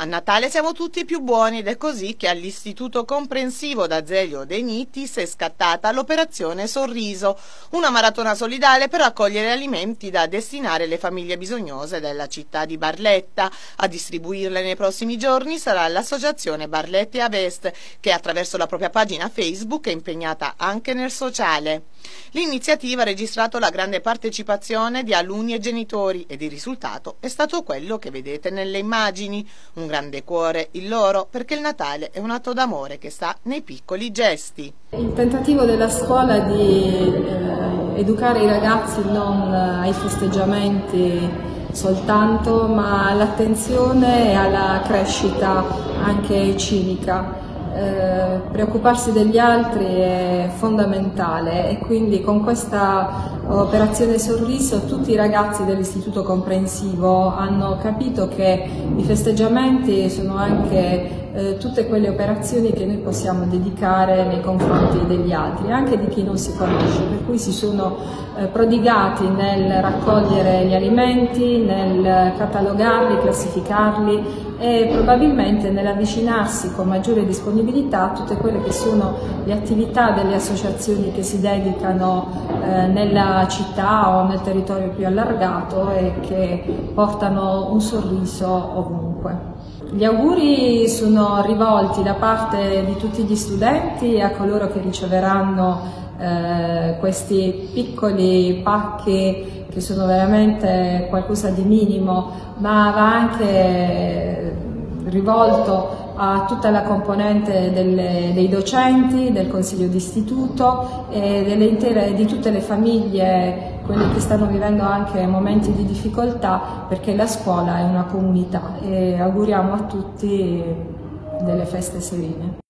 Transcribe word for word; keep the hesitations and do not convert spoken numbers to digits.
A Natale siamo tutti più buoni ed è così che all'Istituto Comprensivo d'Azeglio De Nittis è scattata l'operazione Sorriso, una maratona solidale per raccogliere alimenti da destinare alle famiglie bisognose della città di Barletta. A distribuirle nei prossimi giorni sarà l'associazione Barlette Avest, che attraverso la propria pagina Facebook è impegnata anche nel sociale. L'iniziativa ha registrato la grande partecipazione di alunni e genitori ed il risultato è stato quello che vedete nelle immagini. Un grande cuore il loro, perché il Natale è un atto d'amore che sta nei piccoli gesti. Il tentativo della scuola di eh, educare i ragazzi non ai festeggiamenti soltanto, ma all'attenzione e alla crescita anche civica. Eh, preoccuparsi degli altri è fondamentale e quindi con questa operazione Sorriso tutti i ragazzi dell'Istituto Comprensivo hanno capito che i festeggiamenti sono anche eh, tutte quelle operazioni che noi possiamo dedicare nei confronti degli altri, anche di chi non si conosce, per cui si sono eh, prodigati nel raccogliere gli alimenti, nel catalogarli, classificarli e probabilmente nell'avvicinarsi con maggiore disponibilità a tutte quelle che sono le attività delle associazioni che si dedicano eh, nella città o nel territorio più allargato e che portano un sorriso ovunque. Gli auguri sono rivolti da parte di tutti gli studenti a coloro che riceveranno eh, questi piccoli pacchi che sono veramente qualcosa di minimo, ma va anche rivolto a tutta la componente delle, dei docenti, del consiglio d'istituto e delle intere, di tutte le famiglie, quelle che stanno vivendo anche momenti di difficoltà, perché la scuola è una comunità e auguriamo a tutti delle feste serene.